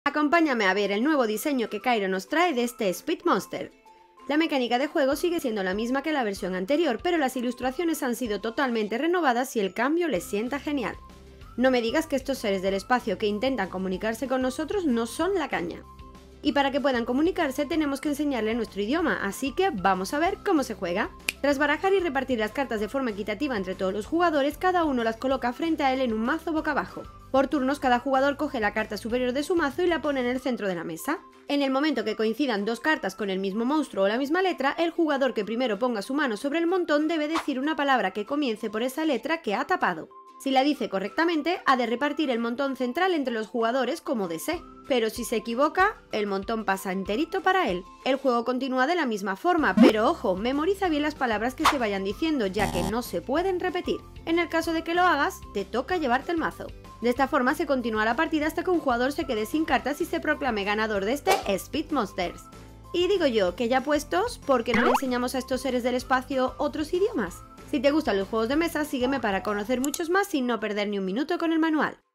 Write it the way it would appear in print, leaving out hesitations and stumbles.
Acompáñame a ver el nuevo diseño que Kairo nos trae de este Speed Monster. La mecánica de juego sigue siendo la misma que la versión anterior, pero las ilustraciones han sido totalmente renovadas y el cambio les sienta genial. No me digas que estos seres del espacio que intentan comunicarse con nosotros no son la caña. Y para que puedan comunicarse tenemos que enseñarle nuestro idioma, así que vamos a ver cómo se juega. Tras barajar y repartir las cartas de forma equitativa entre todos los jugadores, cada uno las coloca frente a él en un mazo boca abajo. Por turnos, cada jugador coge la carta superior de su mazo y la pone en el centro de la mesa. En el momento que coincidan dos cartas con el mismo monstruo o la misma letra, el jugador que primero ponga su mano sobre el montón debe decir una palabra que comience por esa letra que ha tapado. Si la dice correctamente, ha de repartir el montón central entre los jugadores como desee, pero si se equivoca, el montón pasa enterito para él. El juego continúa de la misma forma, pero ojo, memoriza bien las palabras que se vayan diciendo, ya que no se pueden repetir. En el caso de que lo hagas, te toca llevarte el mazo. De esta forma se continúa la partida hasta que un jugador se quede sin cartas y se proclame ganador de este Speed Monsters. Y digo yo, que ya puestos, ¿por qué no le enseñamos a estos seres del espacio otros idiomas? Si te gustan los juegos de mesa, sígueme para conocer muchos más sin no perder ni un minuto con el manual.